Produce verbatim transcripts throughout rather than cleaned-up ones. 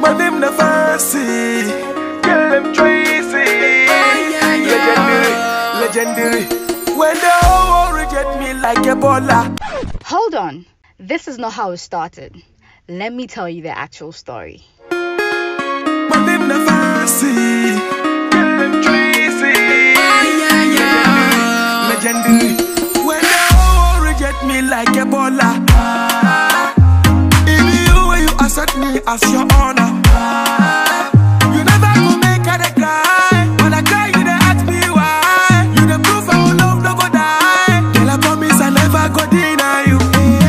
My name the fancy, girl them Tracy. Legendary, legendary. When the whole world reject me like Ebola. Hold on, this is not how it started. Let me tell you the actual story. My name the fancy, girl them Tracy. Legendary. When the whole world reject me like Ebola. If you when you accept me as your honor. You never go make her dey cry. When I cry you dey ask me why. You the proof our love no go die. Girl I promise I never go deny you.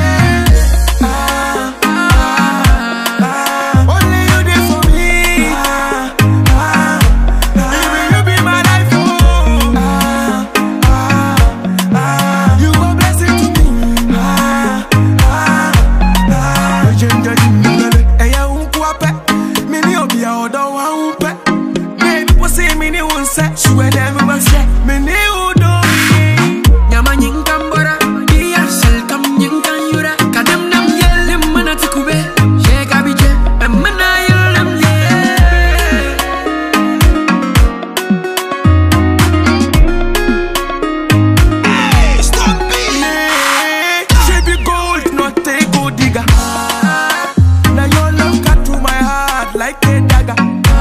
Ah, ah, ah. Only you there for me. Ah, ah, ah. Even you be my life, oh. Ah, ah, ah. You a blessing to me. Ah, ah, ah. Legendary, eh ya unkuape. Mini obi a odo wa unpe. Baby pussy mini unse. Swear them we must say. Mini udo. Nyama nyingambora, iya shell kam nyingan yura. Gadam nam yelle mana tikube, sheka biche, mana yelle ye. Hey, stop me. She be gold, not a gold digger. Now your love cut through my heart like a dagger.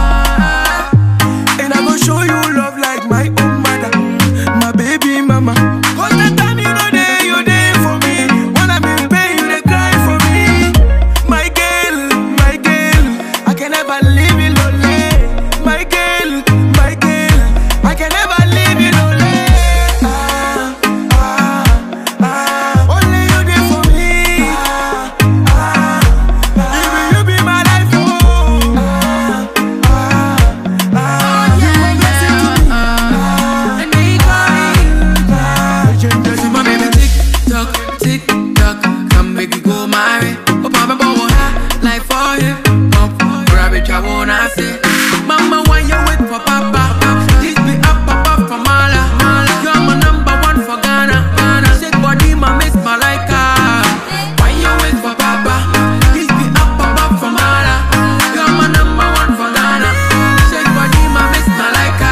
And I go show you love like my own mother, my baby mama. Cause the time you know there, you there for me. When I'm in pain, you they cry for me. My girl, my girl, I can never leave you lonely. My girl, my girl, I can never leave you lonely. Ah, ah, ah. Only you there for me. Ah, ah, ah. Even you be my life, oh. Ah, ah, ah. You a blessing to me. Ah, And they crying. ah. Legendary. So my baby tick tock, tick tock, come make you go marry. Oh papa boy, life for him. Pop, grab it, I wanna say. Mama, why you wait for papa? This be up above for Mala. You're my number one for Ghana. Ghana, shake body, my miss Malika. Why you wait for papa? This be up above for Mala. You're my number one for Ghana. Shake body, my miss Malika.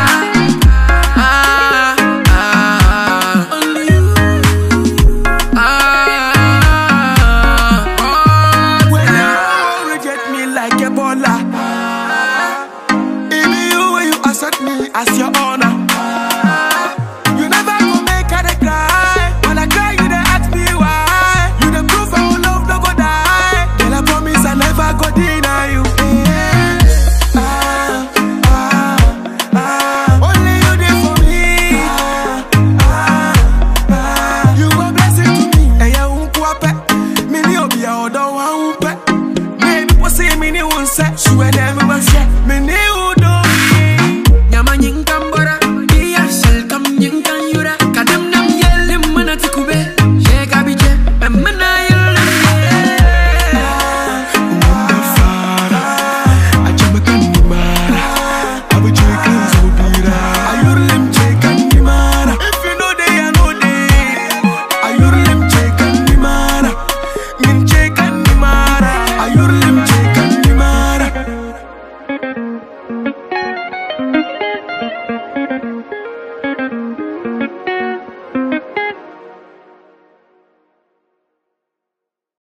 Ah, ah, only you. Ah, oh, When the world reject me like Ebola. If you when you accept me as your